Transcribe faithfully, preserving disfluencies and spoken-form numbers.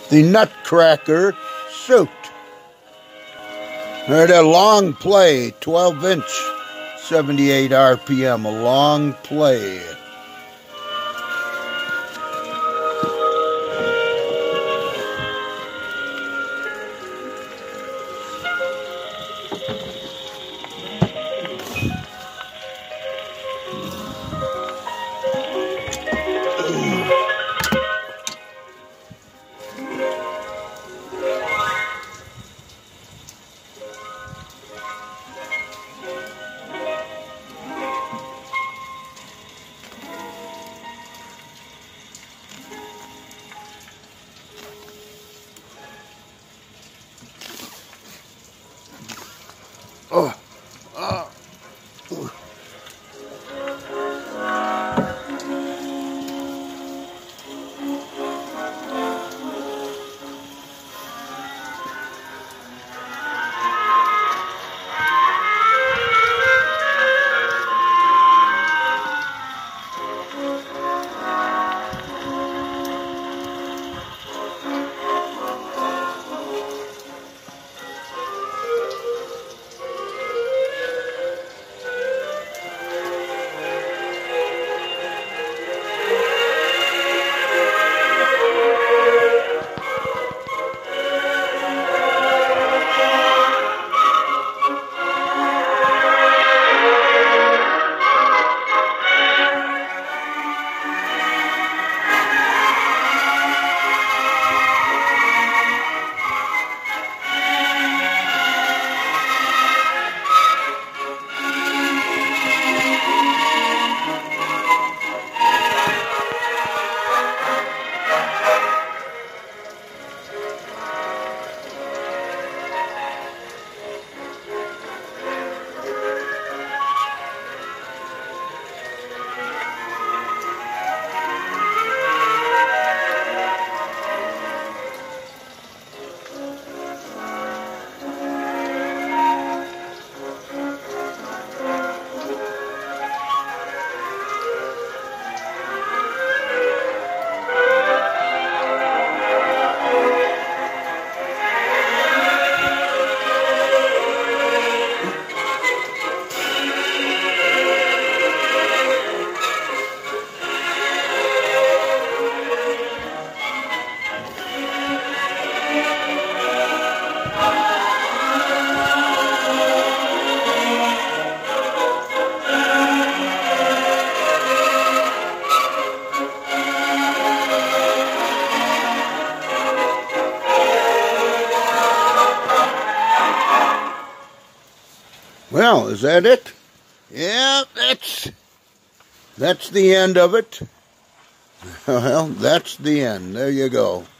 the Nutcracker suit. They're a long play, twelve inch, seventy-eight R P M, a long play. Oh, oh. Well, is that it? Yeah, that's that's the end of it. Well, that's the end. There you go.